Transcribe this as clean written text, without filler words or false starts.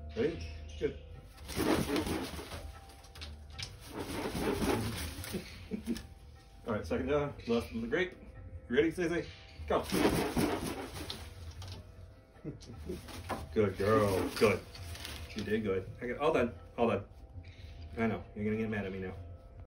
Ready? Good. All right, second down, left of the grape. You ready, Seze? Go. Good girl. Good. You did good. I got all done. All done. I know. You're gonna get mad at me now.